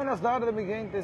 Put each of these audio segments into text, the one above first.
buenas tardes, mi gente.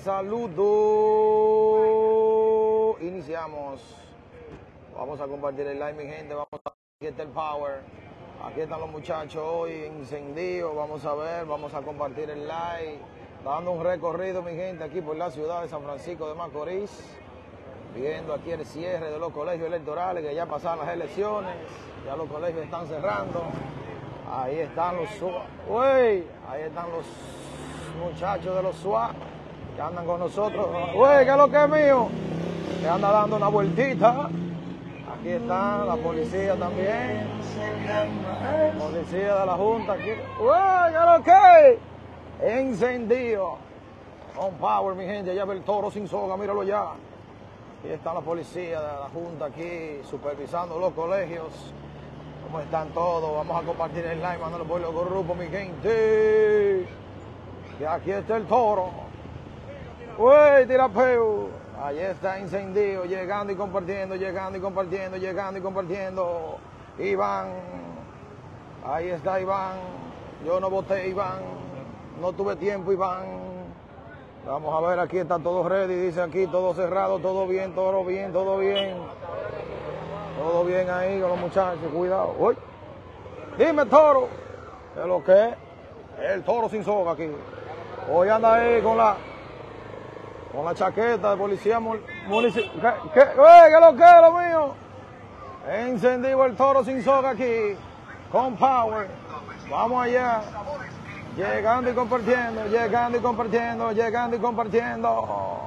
Saludos. Iniciamos. Vamos a compartir el live, mi gente. Vamos a ver, aquí está el power. Aquí están los muchachos hoy encendidos. Vamos a ver, vamos a compartir el live. Dando un recorrido, mi gente, aquí por la ciudad de San Francisco de Macorís. Viendo aquí el cierre de los colegios electorales, que ya pasaron las elecciones. Ya los colegios están cerrando. Ahí están los SWAT. Uy, ahí están los muchachos de los SWAT que andan con nosotros. Uy, ¿qué es lo que es mío? Que anda dando una vueltita. Aquí está la policía también. Policía de la Junta aquí. Uy, ¿qué es lo que es? Encendido. On power, mi gente. Ya ve el toro sin soga, míralo ya. Aquí está la policía de la Junta aquí supervisando los colegios. ¿Cómo están todos? Vamos a compartir el live, mándalo por los grupos, mi gente. Y aquí está el toro. ¡Uy, tirapeo! Ahí está encendido, llegando y compartiendo, llegando y compartiendo, llegando y compartiendo. Iván. Ahí está Iván. Yo no voté, Iván. No tuve tiempo, Iván. Vamos a ver, aquí está todo ready, dice aquí, todo cerrado, todo bien, todo bien, todo bien. Todo bien ahí con los muchachos, cuidado. Uy. Dime, toro. ¿Qué es lo que es? El toro sin soga aquí. Hoy anda ahí con la chaqueta de policía municipal. ¿Qué es lo que es lo mío? Encendido el toro sin soga aquí. Con power. Vamos allá. Llegando y compartiendo, llegando y compartiendo, llegando y compartiendo.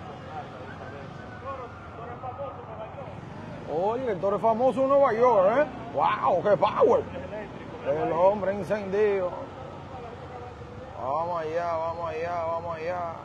Oye, el toro es famoso en Nueva York, ¿eh? ¡Wow! ¡Qué power! El hombre encendido. Vamos allá, vamos allá, vamos allá.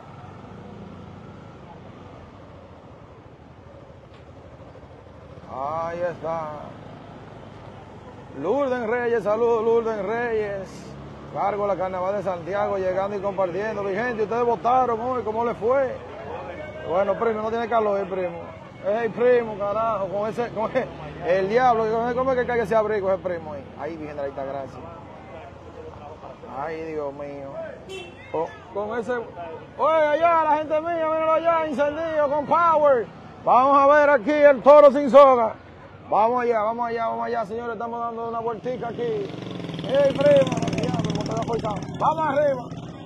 Ahí está. Lourdes Reyes, saludos Lourdes Reyes. Cargo la Carnaval de Santiago, llegando y compartiendo. Mi gente, ustedes votaron hoy, ¿cómo les fue? Bueno, primo, no tiene calor, primo. Es el primo, carajo, el diablo, ¿cómo es que cae ese abrigo ese primo ahí? Ahí, Virgen de la Altagracia. Ay, Dios mío. Oh, con ese... Oye, allá, la gente mía, mírenlo allá, encendido, con power. Vamos a ver aquí el toro sin soga. Vamos allá, vamos allá, vamos allá, señores, estamos dando una vueltica aquí. ¡Ey, primo! Vamos arriba.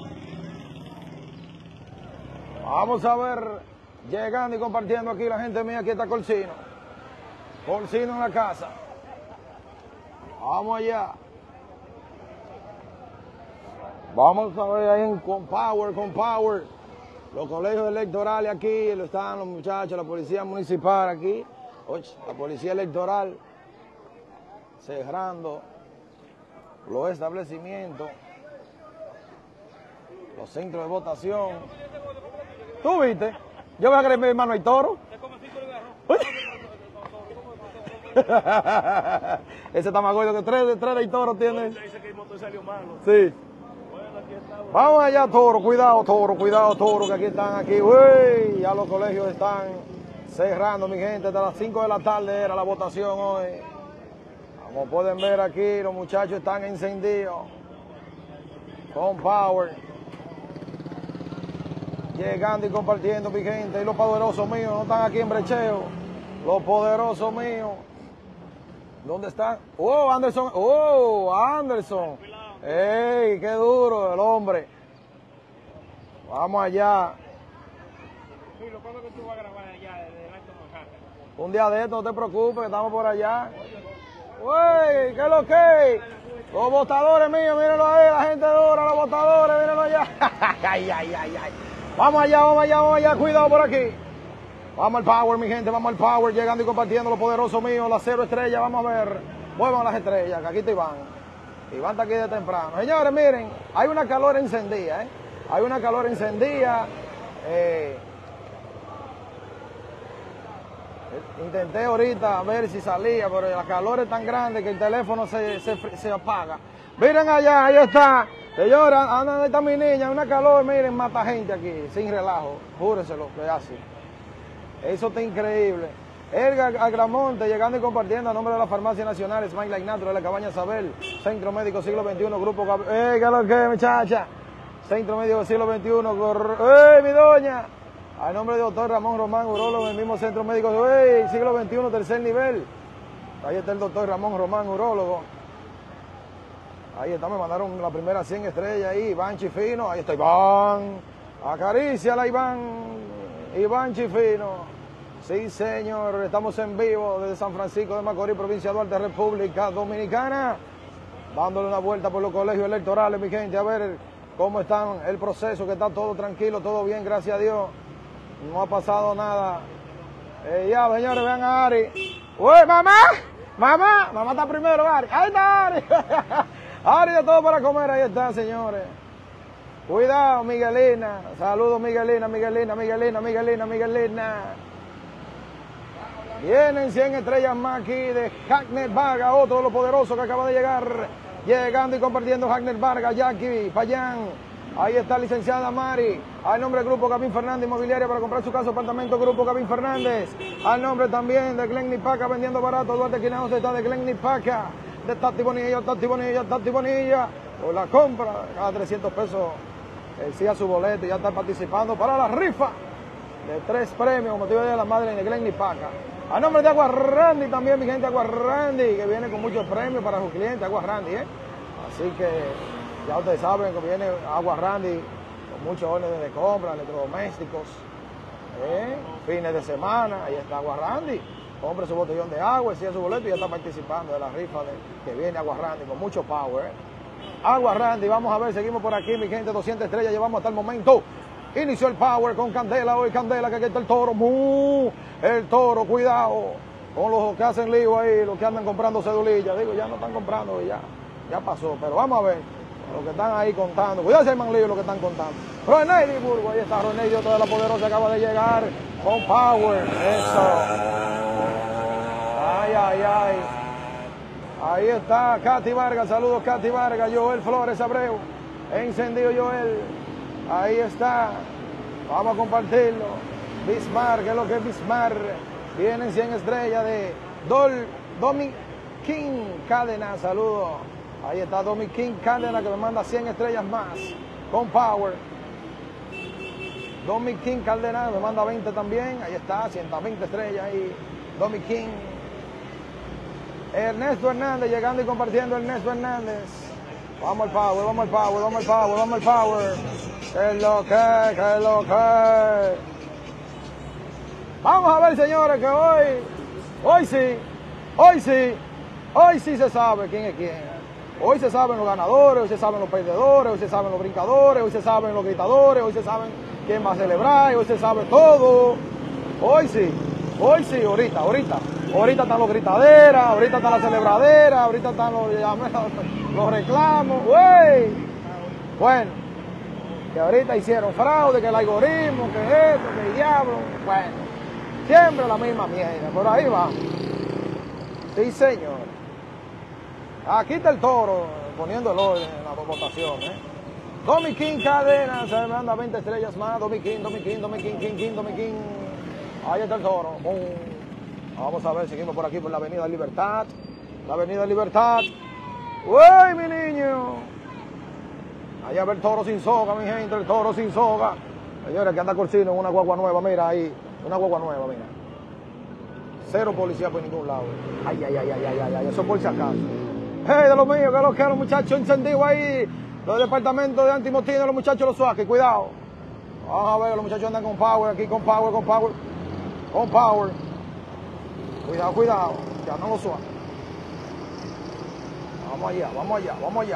Vamos a ver, llegando y compartiendo aquí la gente mía, aquí está Corsino. Corsino en la casa. Vamos allá. Vamos a ver ahí con power, con power. Los colegios electorales aquí, están los muchachos, la policía municipal aquí. Oye, la policía electoral cerrando los establecimientos, los centros de votación. ¿Tú viste? Yo voy a creer mi hermano hay toro. Ese está más gordo que tres de toro tiene. Dice que el motor salió malo. Sí. Bueno, aquí estamos. Vamos allá, toro, cuidado, que aquí están aquí. Uy, ya los colegios están cerrando, mi gente. Hasta las 5 de la tarde era la votación hoy. Como pueden ver aquí, los muchachos están encendidos. Con power. Llegando y compartiendo, mi gente. Y los poderosos míos no están aquí en brecheo. Los poderosos míos. ¿Dónde están? ¡Oh, Anderson! ¡Oh, Anderson! ¡Ey, qué duro el hombre! Vamos allá. ¿Cuándo que tú vas a grabar allá del Alto Manhattan? Un día de esto, no te preocupes, estamos por allá. ¡Uy! ¿Qué es lo que es? Los votadores míos, mírenlo ahí, la gente dura, los votadores, mírenlo allá. ¡Ay, ay, ay, ay! Vamos allá, vamos allá, vamos allá, cuidado por aquí. Vamos al power, mi gente, vamos al power, llegando y compartiendo los poderosos míos, las 0 estrellas, vamos a ver. Muevan las estrellas, que aquí está Iván. Iván está aquí de temprano. Señores, miren, hay una calor encendida, ¿eh? Hay una calor encendida. Intenté ahorita ver si salía, pero la calor es tan grande que el teléfono se apaga. Miren allá, ahí está. Señores, ahí está mi niña, una calor, miren, mata gente aquí, sin relajo. Júrese lo que hace. Eso está increíble. Edgar Agramonte, llegando y compartiendo a nombre de la Farmacia Nacional, Smile Like Natural, de la Cabaña Sabel, Centro Médico Siglo XXI, Grupo Gabriel. ¿Qué es lo que, muchacha? Centro Médico del siglo XXI. ¡Ey, mi doña! A nombre de doctor Ramón Román, urólogo, en el mismo Centro Médico del siglo XXI, tercer nivel. Ahí está el doctor Ramón Román, urólogo. Ahí está, me mandaron la primera 100 estrellas ahí, Iván Chifino. Ahí está Iván. Acaríciala, Iván. Iván Chifino. Sí, señor, estamos en vivo desde San Francisco de Macorís, provincia de Duarte, República Dominicana. Dándole una vuelta por los colegios electorales, mi gente, a ver cómo está el proceso, que está todo tranquilo, todo bien, gracias a Dios. No ha pasado nada. Ya, señores, vean a Ari. ¡Uy, mamá! ¡Mamá! Mamá está primero, Ari. ¡Ahí está Ari! Ari de todo para comer, ahí está, señores. Cuidado, Miguelina. Saludos, Miguelina, Miguelina, Miguelina, Miguelina, Miguelina. Vienen 100 estrellas más aquí de Hagner Vargas, otro de los poderosos que acaba de llegar. Llegando y compartiendo Hagner Vargas, Jackie, Payán. Ahí está licenciada Mari. Al nombre del Grupo Gavín Fernández Inmobiliaria para comprar su casa o apartamento, Grupo Gavín Fernández. Al nombre también de Glenny Paca, vendiendo barato. Duarte Quinao se está de Glenny Paca. De Tati Bonilla, Tati Bonilla, Tati Bonilla. Por la compra, cada 300 pesos. Decía su boleto y ya está participando para la rifa de 3 premios, motivo de la madre de Glenny Paca. A nombre de Agua Randy también, mi gente, Agua Randy, que viene con muchos premios para sus clientes, Agua Randy, Así que ya ustedes saben que viene Agua Randy con muchos órdenes de compra, electrodomésticos, fines de semana, ahí está Agua Randy. Compre su botellón de agua, sigue su boleto y ya está participando de la rifa que viene Agua Randy con mucho power, Agua Randy, vamos a ver, seguimos por aquí, mi gente, 200 estrellas llevamos hasta el momento. Inició el power con Candela, hoy Candela, que aquí está el toro. El toro, cuidado con los que hacen lío ahí, los que andan comprando cedulillas. Digo, ya no están comprando, ya pasó. Pero vamos a ver, los que están ahí contando. Cuidado si hay más lío los que están contando. René Burgo, ahí está René, otro de la poderosa, acaba de llegar con power. Eso. Ay, ay, ay. Ahí está Katy Vargas, saludos Katy Vargas, Joel Flores Abreu. Encendido Joel. Ahí está, vamos a compartirlo. Bismarck, ¿qué es lo que es Bismarck? Vienen 100 estrellas de Domi King Cadena, saludos. Ahí está Domi King Cadena que me manda 100 estrellas más con power. Domi King Cadena me manda 20 también, ahí está, 120 estrellas ahí. Domi King. Ernesto Hernández, llegando y compartiendo Ernesto Hernández. Vamos al power, vamos al power, vamos al power, vamos al power. ¿Qué es lo que? Vamos a ver, señores, que hoy sí se sabe quién es quién. Hoy se saben los ganadores, hoy se saben los perdedores, hoy se saben los brincadores, hoy se saben los gritadores, hoy se saben quién va a celebrar, hoy se sabe todo. Hoy sí, ahorita. Ahorita están los gritaderas, ahorita está la celebradera, ahorita están los reclamos, güey. Bueno, que ahorita hicieron fraude, que el algoritmo, que esto, que el diablo. Bueno, siempre la misma mierda, por ahí va. Sí, señor. Aquí está el toro, poniendo el orden en la votación, Domi King Cadena, se me manda 20 estrellas más. Domi King. Ahí está el toro. Boom. Vamos a ver, seguimos por aquí por la Avenida Libertad. La Avenida Libertad. ¡Uy, mi niño! Allá va el toro sin soga, mi gente, el toro sin soga. Señores, que anda Corsino en una guagua nueva, mira ahí. Una guagua nueva, mira. Cero policía por ningún lado. Ay, eso por si acaso. ¡Hey, de lo mío, que los muchachos encendidos ahí! Los departamentos de antimotín, los muchachos los suaques, cuidado. Vamos a ver, los muchachos andan con power aquí, con power. Cuidado, ya no lo suave. Vamos allá.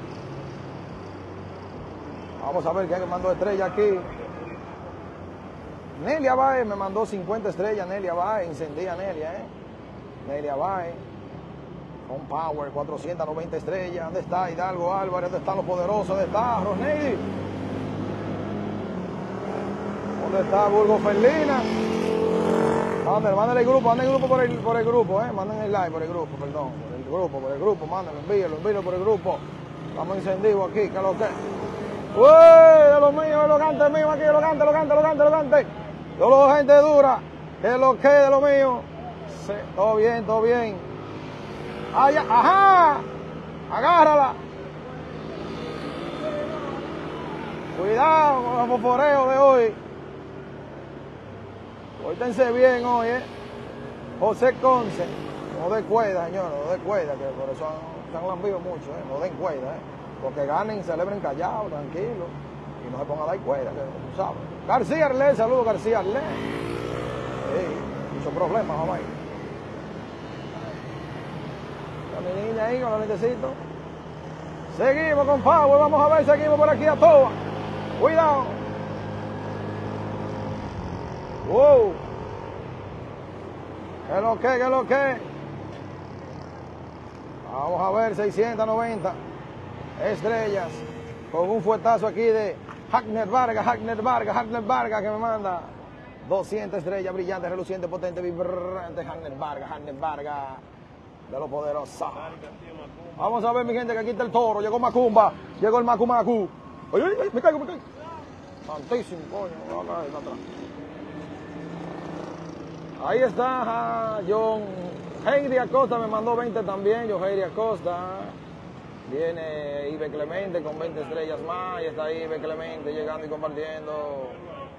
Vamos a ver qué me mandó estrella aquí. Nelia Baez me mandó 50 estrellas, Nelia Baez, encendía Nelia, Nelia Baez, con power, 490 estrellas. ¿Dónde está Hidalgo Álvarez? ¿Dónde están los poderosos? ¿Dónde está Rosneidy? ¿Dónde está Burgo Ferlina? Manden el grupo por el grupo, manden el like por el grupo, perdón, por el grupo, mándenlo, envíenlo por el grupo. Estamos encendidos aquí, que lo que. ¡Uy! De los míos, de los cantes míos aquí, de los cantes. Yo lo gente dura, de lo mío. Sí, todo bien. Ajá, agárrala. Cuidado con los foforeos de hoy. Pórtense bien hoy, José Conce. No den cuerda, señor, no den cuerda, que por eso se han lambido mucho, No den cuerda, Porque ganen, celebren callados, tranquilos. Y no se pongan a dar cuerda, que tú sabes. García Arlé, saludos García Arlé. Muchos problemas, mamá. Mi niña ahí con los lentecitos. Seguimos con Power, vamos a ver, seguimos por aquí a toa. Cuidado. Wow. ¿Qué es lo que? Vamos a ver, 690 estrellas. Con un fuetazo aquí de Hagner Vargas, que me manda 200 estrellas, brillante, reluciente, potente, vibrante. Hagner Vargas. De lo poderoso. Vamos a ver, mi gente, que aquí está el toro. Llegó Macumba. Llegó el Macumacu. Ay, me caigo. Santísimo, coño. Ahí está John Heidi Acosta. Me mandó 20 también. John Heidi Acosta. Viene Ibe Clemente con 20 estrellas más. Y está ahí Ibe Clemente llegando y compartiendo.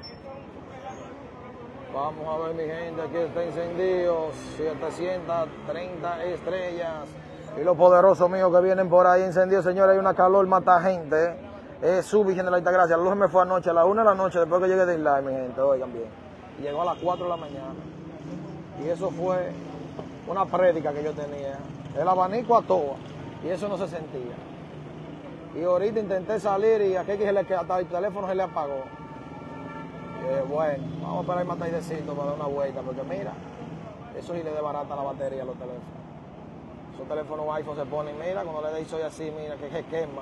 Vamos a ver, mi gente, aquí está encendido, 730 estrellas. Y los poderosos míos que vienen por ahí encendidos, señores, hay una calor, mata gente. Es su Virgen de la Altagracia. La luz me fue anoche, a las 1 de la noche, después que llegué de Isla, mi gente, oigan bien. Y llegó a las 4 de la mañana. Y eso fue una prédica que yo tenía. El abanico a toa. Y eso no se sentía. Y ahorita intenté salir y aquel que hasta el teléfono se le apagó. Bueno, vamos a esperar más tardecito para dar una vuelta, porque mira, eso sí le desbarata la batería a los teléfonos. Esos teléfonos iPhone se ponen, mira, cuando le deis soy así, mira, que se quema.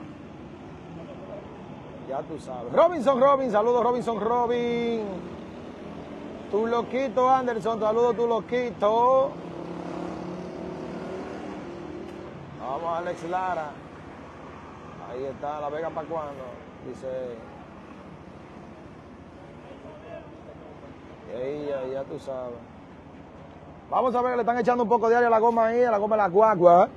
Ya tú sabes. Robin, saludos Robin. Tu loquito Anderson, saludos tu loquito. Vamos a Alex Lara. Ahí está, La Vega para cuando. Dice... Ya tú sabes. Vamos a ver que le están echando un poco de aire a la goma ahí, a la goma de la guagua.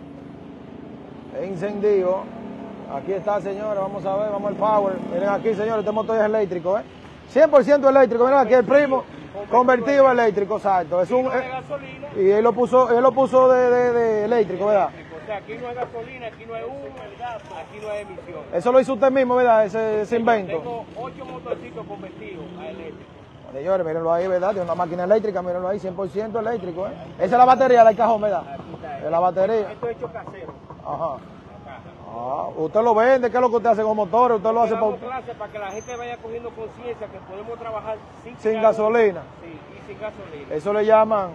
Encendido. Aquí está, señores, vamos a ver, vamos al Power. Miren aquí, señores, este motor es eléctrico, 100% eléctrico, miren aquí el primo, convertido eléctrico, exacto. Es un, y él lo puso de eléctrico, ¿verdad? O sea, aquí no hay gasolina, aquí no hay humo, aquí no hay emisión. Eso lo hizo usted mismo, ¿verdad? Ese invento. Tengo 8 motorcitos convertidos a eléctrico. Señores, mírenlo ahí, ¿verdad? Tiene una máquina eléctrica, mírenlo ahí, 100% eléctrico, Esa es la batería del cajón, ¿verdad? Es la batería. Esto es hecho casero. Ajá. Usted lo vende, ¿qué es lo que usted hace con motores? Usted lo hace para que la gente vaya cogiendo conciencia que podemos trabajar sin gasolina. Sí, y sin gasolina. Eso le llaman,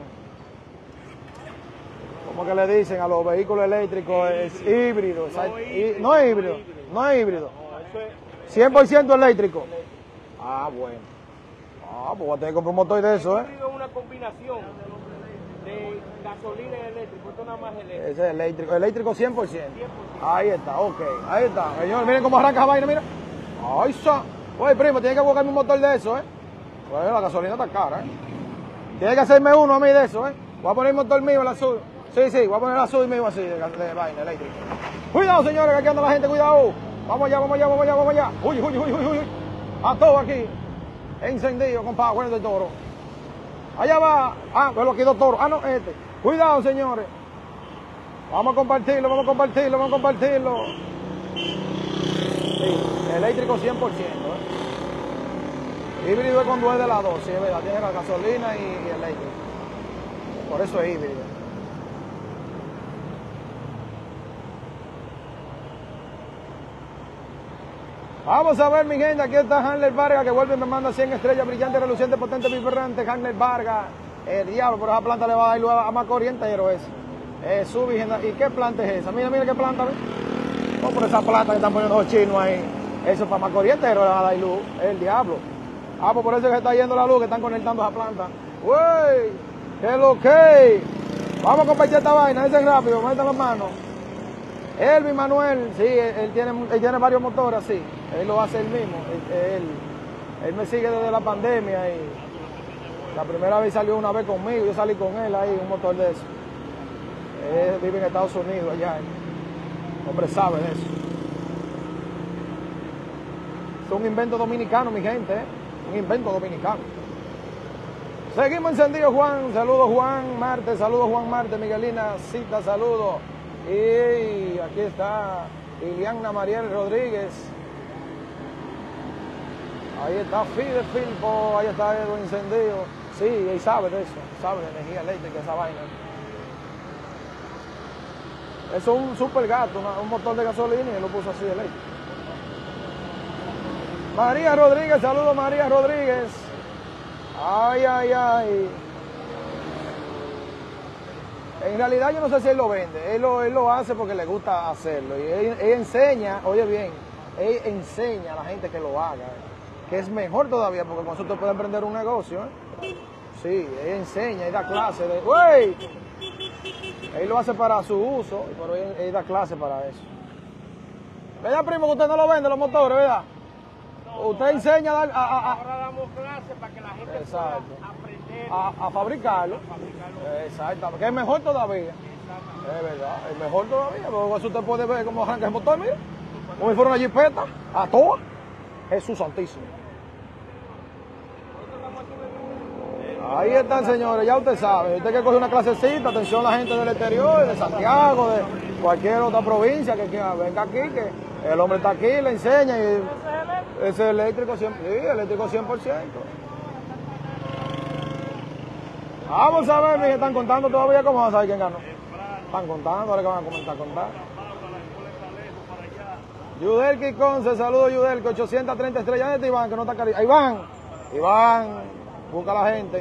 ¿cómo que le dicen a los vehículos eléctricos? Es híbrido. No es híbrido. No, eso es 100% eléctrico. Bueno. Pues voy a tener que comprar un motor de eso, Es una combinación de gasolina y eléctrico, esto nada más eléctrico. Ese es eléctrico 100%. Ahí está, ok, ahí está. Señores, miren cómo arranca esa vaina, mira. Ay, oye, primo, tiene que buscarme un motor de eso, Bueno, la gasolina está cara, Tiene que hacerme uno a mí de eso, Voy a poner el motor mío, el azul. Sí, voy a poner el azul mío así, de vaina eléctrica. Cuidado, señores, que aquí anda la gente, cuidado. Vamos allá. Uy. A todo aquí. Encendido con Power del Toro. Allá va. Pero aquí dos toros. No, este. Cuidado, señores. Vamos a compartirlo. Sí, eléctrico 100%. Híbrido es cuando es de las dos, sí, es verdad. Tiene la gasolina y eléctrico. Por eso es híbrido. Vamos a ver, mi gente, aquí está Hagner Vargas, que vuelve y me manda 100 estrellas, brillante, reluciente, potente, vibrante. Hagner Vargas, el diablo, por esa planta le va a ir a más corrientero ese. Su Virgen, ¿y qué planta es esa? Mira qué planta, ¿ves? No, por esa planta que están poniendo los chinos ahí. Eso para más corrientero le va a dar luz, es el diablo. Pues por eso es que está yendo la luz, que están conectando esa planta. ¡Wey! ¡Qué lo que! Vamos a compartir esta vaina, ese es rápido, metan las manos. Elvin Manuel, sí, él tiene varios motores, sí. Él lo hace él mismo. Él me sigue desde la pandemia y la primera vez salió una vez conmigo, yo salí con él ahí, un motor de eso. Él vive en Estados Unidos allá. El hombre sabe de eso. Es un invento dominicano, mi gente, ¿eh? Un invento dominicano. Seguimos encendidos, Juan. Saludos, Juan Marte. Saludos, Juan Marte. Miguelina Cita, saludos. Y aquí está Iliana Mariel Rodríguez. Ahí está Fide Filpo. Ahí está Edwin encendido. Sí, él sabe de eso. Sabe de energía eléctrica, esa vaina. Eso es un super gato, un motor de gasolina y lo puso así de eléctrico. María Rodríguez, saludos María Rodríguez. Ay, ay, ay. En realidad yo no sé si él lo vende, él lo hace porque le gusta hacerlo. Y él enseña, oye bien, él enseña a la gente que lo haga, que es mejor todavía porque con eso te puede emprender un negocio. Sí, él enseña, él da clase de... ¡Wey! Él lo hace para su uso, pero él da clase para eso. ¿Verdad, primo, que usted no lo vende los motores, verdad? Usted enseña Ahora damos clases para que la gente exacto. pueda aprender a fabricarlo. Exacto, que es mejor todavía. Es verdad, es mejor todavía. Porque eso usted puede ver cómo arranca el motor, mira. Como si fuera una jipeta, a toa. Jesús Santísimo. Ahí están, señores, ya usted sabe. Usted que coge una clasecita, atención a la gente del exterior, de Santiago, de cualquier otra provincia que venga aquí, que el hombre está aquí, le enseña y ese es eléctrico 100%, sí, eléctrico 100%. Vamos a ver, mire, están contando todavía, ¿cómo van a saber quién ganó? Están contando, ahora que van a comenzar a contar. Yudelki Conce, saludos Yudelki, 830 estrellas. ¿Dónde está Iván? Que no está cariño. Iván, busca a la gente.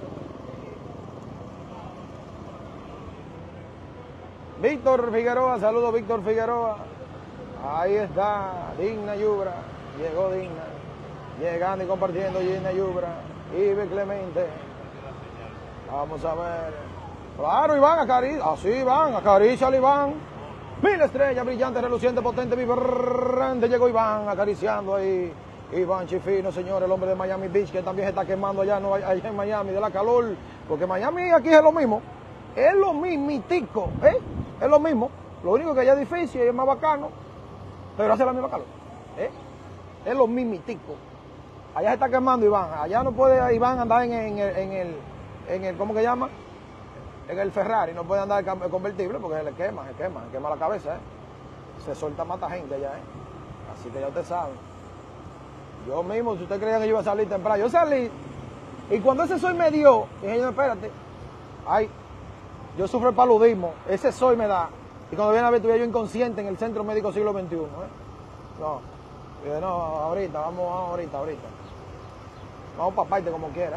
Víctor Figueroa, saludos Víctor Figueroa. Ahí está, Digna Yubra, llegó Digna. Llegando y compartiendo Digna Yubra. Ibe Clemente. Vamos a ver. Claro, Iván, acaricia. Así, Iván, acaricia al Iván. 1000 estrellas, brillante, reluciente, potente, vibrante. Llegó Iván acariciando ahí. Iván Chifino, señor, el hombre de Miami Beach, que también se está quemando allá, no, allá en Miami, de la calor. Porque Miami aquí es lo mismo. Es lo mismitico, ¿eh? Es lo mismo. Lo único que allá es difícil y es más bacano. Pero hace la misma calor. ¿Eh? Es lo mismitico. Allá se está quemando Iván. Allá no puede Iván andar en el ¿cómo que llama? En el Ferrari. No puede andar en convertible porque se quema la cabeza, ¿eh? Se suelta, mata gente allá, ¿eh? Así que ya usted sabe. Yo mismo, si usted creía que yo iba a salir temprano, yo salí. Y cuando ese sol me dio, dije yo, espérate. Ay, yo sufro el paludismo. Ese sol me da. Y cuando viene a ver, estuve yo inconsciente en el Centro Médico Siglo XXI, ¿eh? No. Dije, no, ahorita, vamos ahorita. Vamos para parte como quiera.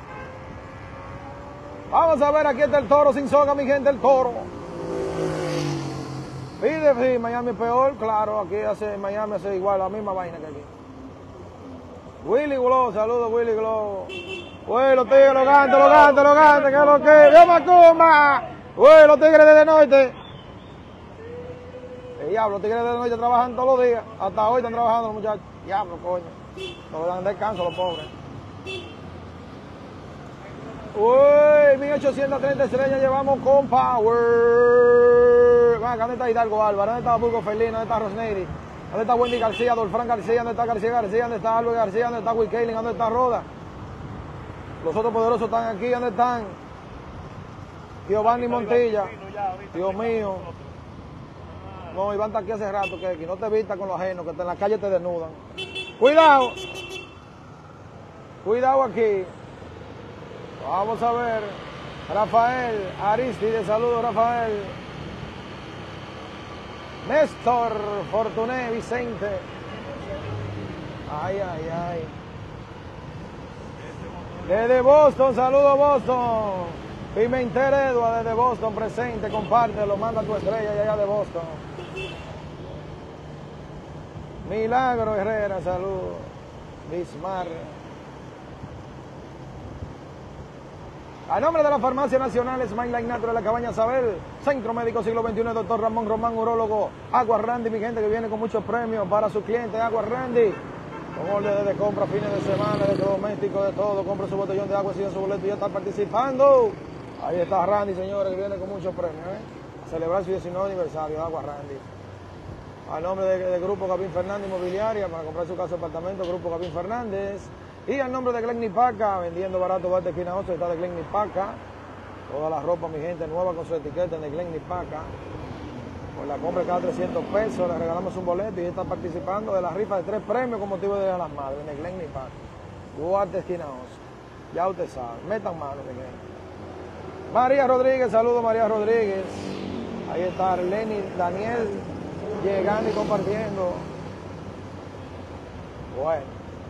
Vamos a ver, aquí está el toro sin soga, mi gente, el toro. Pide, sí, Miami es peor, claro, aquí Miami hace igual, la misma vaina que aquí. Willy Glow, saludos Willy Glow. Uy, los tigres, lo canta, que es lo que. ¡Vio Macumba! Uy, los tigres de norte. Diablo, los tigres de norte trabajan todos los días. Hasta hoy están trabajando los muchachos. Diablo, coño. No le dan descanso a los pobres. Uy, 1830 estrellas llevamos con Power. ¿Dónde está Hidalgo Álvarez? ¿Dónde está Burgo Felino? ¿Dónde está Rosneidy? ¿Dónde está Wendy García? Dolfran García? ¿Dónde está García? ¿Dónde está Albert García? ¿Dónde está Will Kaylin? ¿Dónde está Roda? Los otros poderosos están aquí. ¿Dónde están? Giovanni Montilla. Dios mío. No, Iván está aquí hace rato, que no te vistas con los ajenos, que en la calle te desnudan. Cuidado. Cuidado aquí. Vamos a ver. Rafael Aristide, saludos Rafael. Néstor Fortuné Vicente. Ay. Desde Boston, saludos Boston. Pimentel Edward desde Boston presente, compártelo, manda tu estrella allá de Boston. Milagro Herrera, saludos. Bismar. A nombre de la Farmacia Nacional Smile Natural de la Cabaña Sabel, Centro Médico Siglo XXI, Dr. Ramón Román, urólogo, Agua Randy, mi gente que viene con muchos premios para sus clientes, Agua Randy, con órdenes de compra, fines de semana, de doméstico, de todo, compre su botellón de agua, sigue su boleto y ya está participando. Ahí está Randy, señores, que viene con muchos premios, a celebrar su 19 aniversario de Agua Randy. a nombre de Grupo Gabín Fernández Inmobiliaria, para comprar su casa o apartamento, Grupo Gabín Fernández. Y al nombre de Glen Nipaca, vendiendo barato Bate Esquina 8, está de Glen Nipaca. Toda la ropa, mi gente, nueva con su etiqueta de Glen Nipaca. Por la compra de cada 300 pesos, le regalamos un boleto y está participando de la rifa de 3 premios con motivo de Día de las Madres, de Glen Nipaca. Duarte Esquina 11. Ya usted sabe, metan mano, mi gente. María Rodríguez, saludos María Rodríguez. Ahí está Arleni Daniel, llegando y compartiendo. Bueno.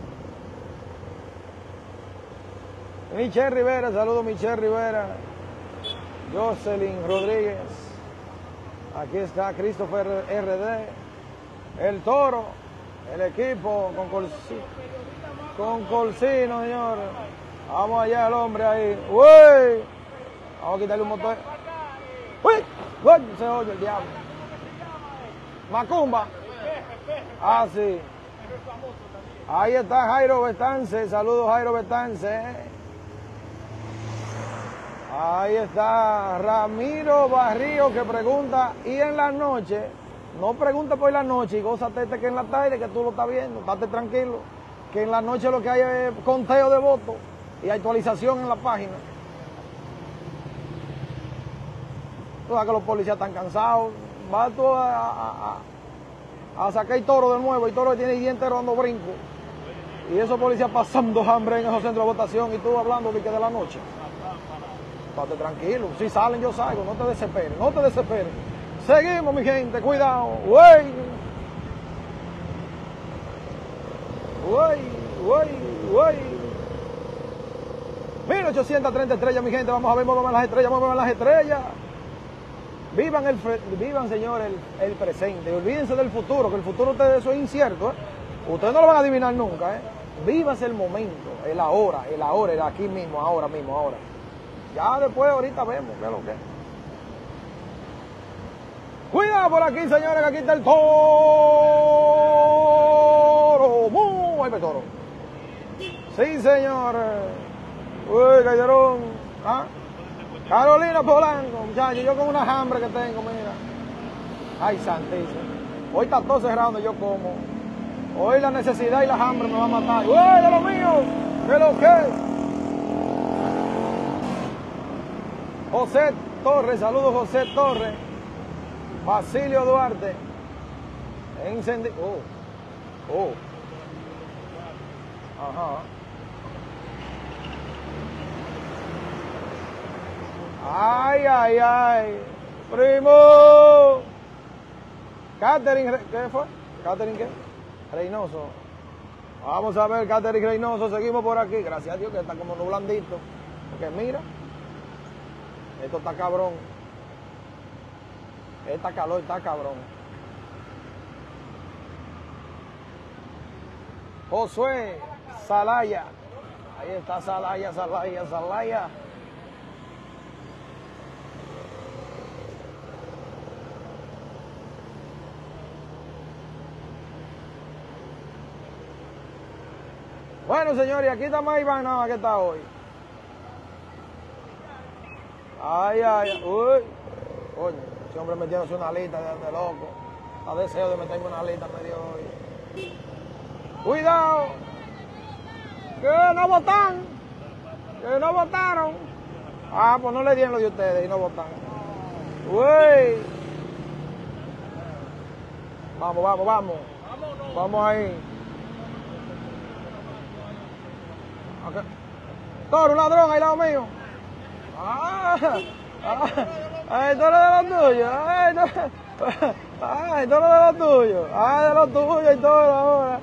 Michelle Rivera, saludos Michelle Rivera. Jocelyn Rodríguez. Aquí está Christopher RD. El Toro. El equipo con Colcino, señor. Vamos allá el hombre ahí. ¡Uy! Vamos a quitarle un motor. ¡Uy! ¡Uy! Se oye el diablo. Macumba. Ah, sí. Ahí está Jairo Betance. Saludos Jairo Betance. Ahí está Ramiro Barrio que pregunta, y en la noche, no pregunta por la noche y gózate que en la tarde que tú lo estás viendo, estate tranquilo, que en la noche lo que hay es conteo de votos y actualización en la página. Tú sabes que los policías están cansados, vas tú a sacar el Toro de nuevo, el Toro tiene el día entero dando brinco, y esos policías pasando hambre en esos centros de votación y tú hablando de que de la noche. Estate tranquilo, si salen yo salgo, no te desesperes, no te desesperes. Seguimos mi gente, cuidado. Uy, uy, uy, uy. 1830 estrellas mi gente, vamos a ver, muevan las estrellas, muevan las estrellas. Vivan señor el presente, y olvídense del futuro, que el futuro ustedes eso es incierto, ustedes no lo van a adivinar nunca, Vívase el momento, el ahora, el aquí mismo, ahora mismo, ahora. Ya después, ahorita vemos qué es lo que es. Cuidado por aquí, señores, que aquí está el Toro. Ahí va el Toro. Sí, señor. Uy, Calderón. ¿Ah? Carolina Polanco, muchachos, yo con una hambre que tengo, mira. Ay, santísimo. Hoy está todo cerrado donde yo como. Hoy la necesidad y la hambre me va a matar. Uy, de lo mío, de lo que. José Torres, saludos José Torres. Basilio Duarte. Encendido. Oh. Ajá. Ay, ay, ay. Primo. Catherine, ¿qué fue? ¿Catherine qué? Reynoso. Vamos a ver, Catherine Reynoso, seguimos por aquí. Gracias a Dios que está como nublandito. Porque mira. Esto está cabrón. Esta calor está cabrón. Josué Salaya. Ahí está Salaya. Bueno, señores, aquí está más Iván Nava que está hoy. Ay, uy. Coño, ese hombre metiéndose una lista de loco. Está deseo de meterme una lista medio hoy. Cuidado. Que no votan. Que no votaron. Ah, pues no le dieron lo de ustedes y no votan. Uy. Vamos. Vamos ahí. Okay. Toro, un ladrón ahí al lado mío. Ay, tú eres de los tuyos. Ay, tú eres de los tuyos. Ay, de los tuyos y todo ahora.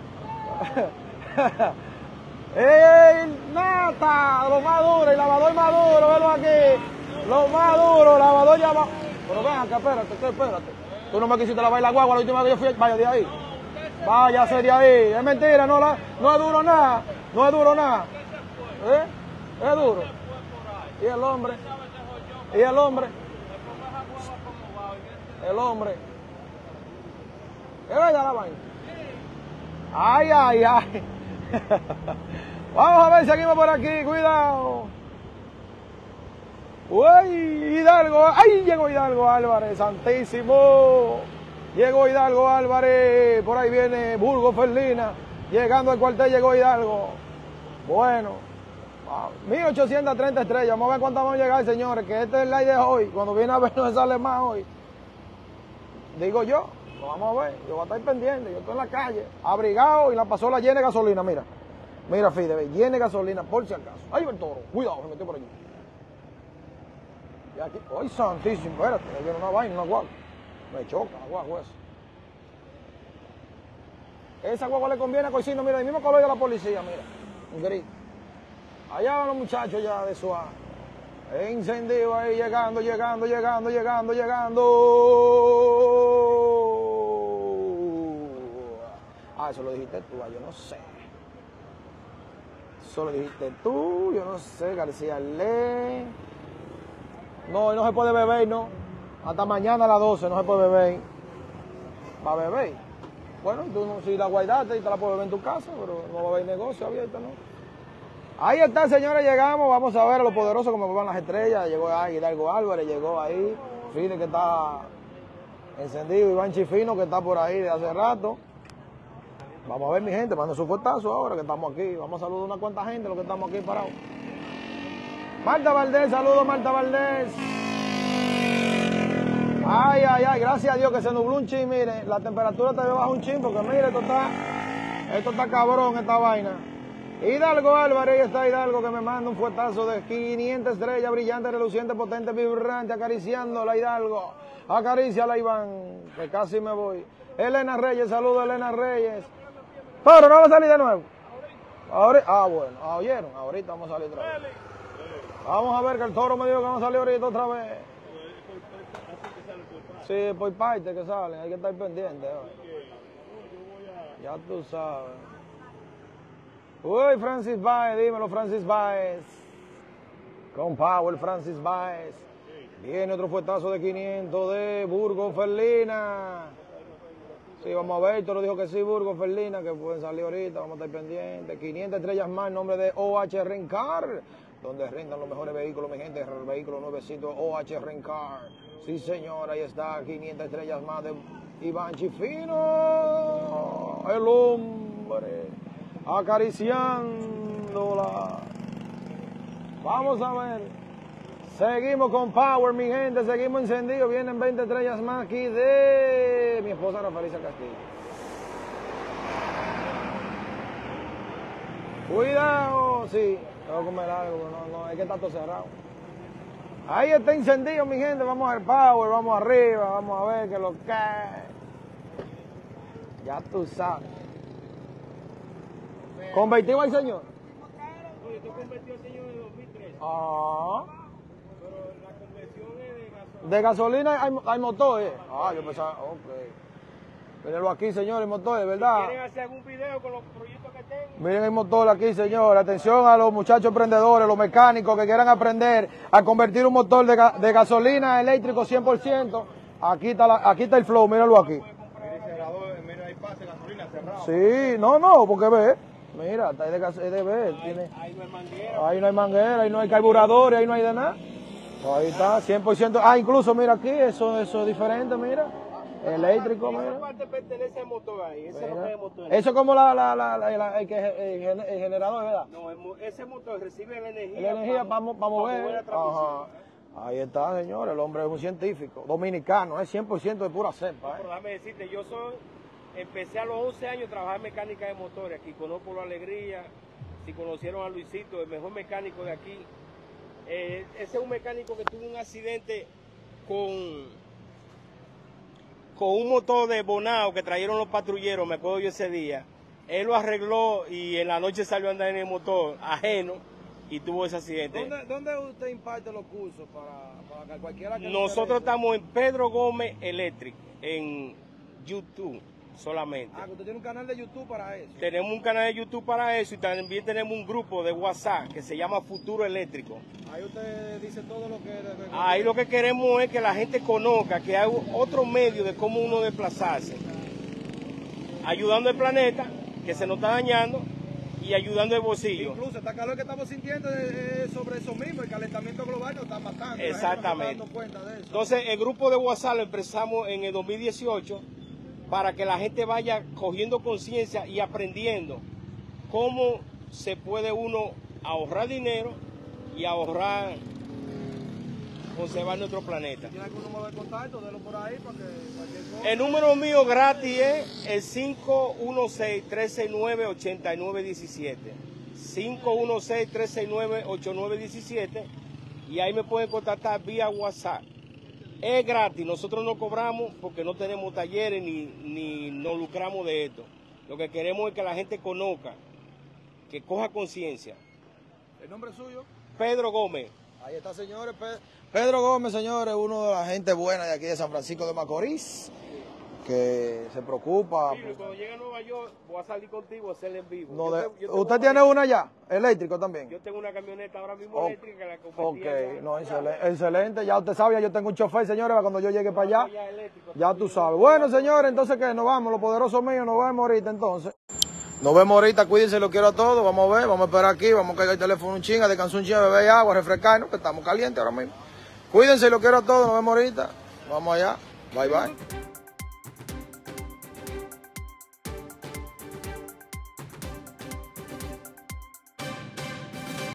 Nata, lo más duro, el lavador más duro, velo aquí. Lo más duro, lavador ya va. Pero ven acá, espérate. Tú no me quisiste lavar la guagua la última vez que yo fui. Vaya de ahí. Váyase de ahí. Es mentira, no es duro nada. No es duro nada. Es duro. ¿Y el hombre? El hombre. ¿Es verdad la vaina? Ay. Vamos a ver, seguimos por aquí, cuidado. Uy, Hidalgo. Ay, llegó Hidalgo Álvarez, santísimo. Llegó Hidalgo Álvarez, por ahí viene Burgos Ferlina, llegando al cuartel llegó Hidalgo. Bueno, 1830 estrellas, vamos a ver cuántas vamos a llegar, señores, que este es el live de hoy, cuando viene a ver no se sale más hoy. Digo yo, lo vamos a ver, yo voy a estar pendiente, yo estoy en la calle, abrigado y la pasola llena de gasolina, mira. Mira, Fide, llena de gasolina, por si acaso. Ahí va el toro, cuidado, se metió por allí. Y aquí, ¡ay, santísimo! Espérate, me viene una vaina, una guagua. Me choca la guagua esa. Esa guagua le conviene a Coisino, mira, el mismo color de la policía, mira. Un gris. Allá van los muchachos ya de SWAT. Encendido ahí, llegando. Ah, eso lo dijiste tú, yo no sé. Eso lo dijiste tú, yo no sé, García Le. No, no se puede beber, no. Hasta mañana a las 12 no se puede beber. Va a beber. Bueno, tú no, si la guardaste y te la puedes beber en tu casa, pero no va a haber negocio abierto, ¿no? Ahí está, señores, llegamos. Vamos a ver a los poderosos como van las estrellas. Llegó ahí Hidalgo Álvarez, llegó ahí. Fine, que está encendido. Iván Chifino, que está por ahí de hace rato. Vamos a ver, mi gente, manda su fuertazo ahora que estamos aquí. Vamos a saludar a una cuanta gente, los que estamos aquí parados. Marta Valdés, saludos Marta Valdés. Ay, gracias a Dios que se nubló un chin, mire, la temperatura te baja un chin, porque mire, esto está cabrón, esta vaina. Hidalgo Álvarez, ahí está Hidalgo que me manda un fuertazo de 500 estrellas, brillante, reluciente, potente, vibrante, acariciándola Hidalgo. Acaríciala Iván, que casi me voy. Elena Reyes, saludos Elena Reyes. Pero no va a salir de nuevo. Bueno, ¿oyeron? Ahorita vamos a salir otra vez. Vamos a ver que el toro me dijo que vamos a salir ahorita otra vez. Sí, por parte que salen, hay que estar pendiente. Ya tú sabes. Uy, Francis Baez, dímelo Francis Baez. Con Power, Francis Baez. Viene otro fuetazo de 500 de Burgos Ferlina. Sí, vamos a ver, Toro dijo que sí, Burgos Ferlina, que pueden salir ahorita, vamos a estar pendientes. 500 estrellas más en nombre de OH Rencar, donde rentan los mejores vehículos, mi gente, el vehículo nuevecito OH Rencar. Sí, señor, ahí está, 500 estrellas más de Iván Chifino, el hombre, acariciándola. Vamos a ver. Seguimos con Power, mi gente, seguimos encendidos. Vienen 20 estrellas más aquí de mi esposa Rafaelisa Castillo. Cuidado, sí, tengo que comer algo, no, es que está todo cerrado. Ahí está encendido, mi gente, vamos al Power, vamos arriba, vamos a ver que lo cae. Ya tú sabes. ¿Convertido al señor? Oye, tú convertido al señor en 2013. Ah. Pero la conversión es de gasolina. ¿De gasolina hay motores? Yo pensaba, ok. Mírenlo aquí, señores, el motor, de verdad. ¿Quieren hacer algún video con los proyectos que tengo? Miren el motor aquí, señor. Atención a los muchachos emprendedores, los mecánicos que quieran aprender a convertir un motor de gasolina a eléctrico 100%. Aquí está el flow, mírenlo aquí. Mira, ahí pasa gasolina cerrado. Sí, no, porque ve. Mira, está ahí de ver. Ahí no hay manguera. Ahí no hay manguera, ahí no hay carburadores, ahí no hay de nada. Ahí está, 100%. Incluso mira aquí, eso es diferente, mira. Eléctrico, mira. Esa parte pertenece al motor ahí, ese no es el motor. Eso es como el generador, ¿verdad? No, ese motor recibe la energía. La energía para mover. la transmisión. Ahí está, señor, el hombre es un científico, dominicano, es 100% de pura cepa. Pero déjame decirte, empecé a los 11 años a trabajar mecánica de motores aquí, conozco la alegría, si conocieron a Luisito, el mejor mecánico de aquí. Ese es un mecánico que tuvo un accidente con un motor de Bonao que trajeron los patrulleros, me acuerdo yo ese día. Él lo arregló y en la noche salió a andar en el motor ajeno y tuvo ese accidente. ¿Dónde usted imparte los cursos para cualquiera que Nosotros estamos en Pedro Gómez Electric, en YouTube solamente. Usted tiene un canal de YouTube para eso. Tenemos un canal de YouTube para eso y también tenemos un grupo de WhatsApp que se llama Futuro Eléctrico. Ahí usted dice todo lo que... Ahí lo que queremos es que la gente conozca que hay otro medio de cómo uno desplazarse. Ayudando al planeta, que se nos está dañando, y ayudando el bolsillo. Incluso esta calor que estamos sintiendo es sobre eso mismo, el calentamiento global nos está matando. Exactamente. No se está dando cuenta de eso. Entonces, el grupo de WhatsApp lo empezamos en el 2018 para que la gente vaya cogiendo conciencia y aprendiendo cómo se puede uno ahorrar dinero y ahorrar, conservar nuestro planeta. ¿Tiene algún número de contacto? Délo por ahí para que cualquier cosa. El número mío gratis es el 516-369-8917. 516-369-8917 y ahí me pueden contactar vía WhatsApp. Es gratis, nosotros no cobramos porque no tenemos talleres ni nos lucramos de esto. Lo que queremos es que la gente conozca, que coja conciencia. ¿El nombre suyo? Pedro Gómez. Ahí está, señores. Pedro Gómez, señores, uno de la gente buena de aquí de San Francisco de Macorís, que se preocupa. Sí, cuando llegue a Nueva York voy a salir contigo a hacer en vivo. No ¿Usted tiene una ya? ¿Eléctrico también? Yo tengo una camioneta ahora mismo eléctrica que la compartí. Ok, no, excelente. Ya usted sabe, yo tengo un chofer, señores, para cuando yo llegue para allá. Ya tú sabes. Bueno, señores, entonces que nos vamos, los poderosos míos, nos vemos ahorita entonces. Nos vemos ahorita, cuídense, lo quiero a todos. Vamos a ver, vamos a esperar aquí, vamos a cargar el teléfono un chinga, descansar un chinga, beber agua, refrescarnos, que estamos calientes ahora mismo. Cuídense, lo quiero a todos, nos vemos ahorita. Vamos allá. Bye, bye.